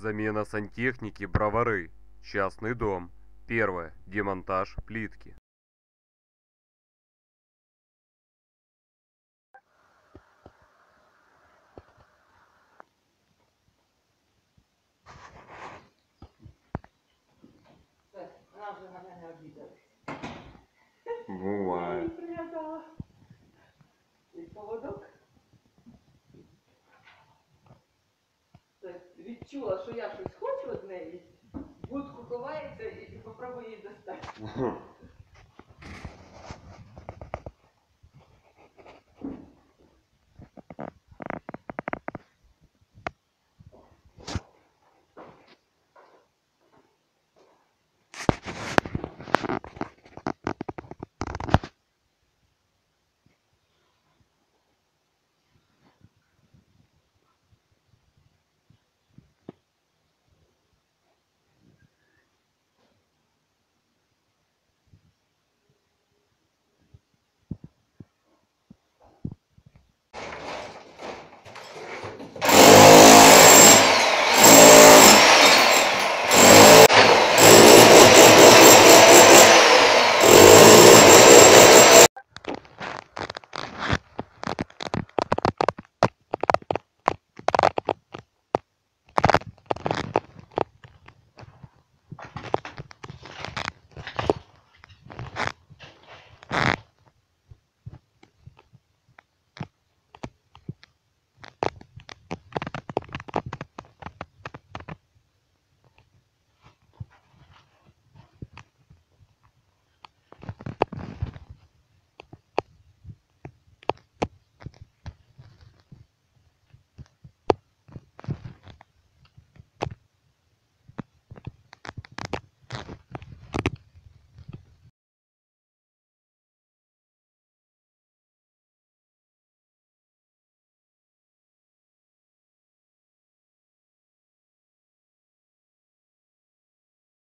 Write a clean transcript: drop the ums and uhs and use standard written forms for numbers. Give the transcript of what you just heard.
Замена сантехники Бровары. Частный дом. Первое. Демонтаж плитки. Она вже на мене обідалась. Буває. Пригадала. І поводок. Відчула, що я щось хочу від неї. Будку ховається і попробує її достати.